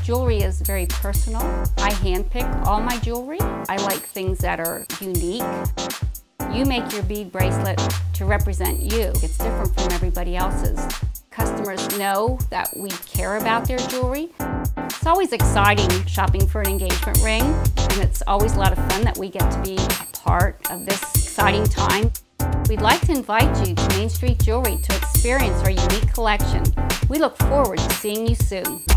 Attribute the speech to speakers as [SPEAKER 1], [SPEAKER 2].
[SPEAKER 1] Jewelry is very personal. I handpick all my jewelry. I like things that are unique. You make your bead bracelet to represent you. It's different from everybody else's. Customers know that we care about their jewelry. It's always exciting shopping for an engagement ring, and it's always a lot of fun that we get to be a part of this exciting time. We'd like to invite you to Main Street Jewelry to experience our unique collection. We look forward to seeing you soon.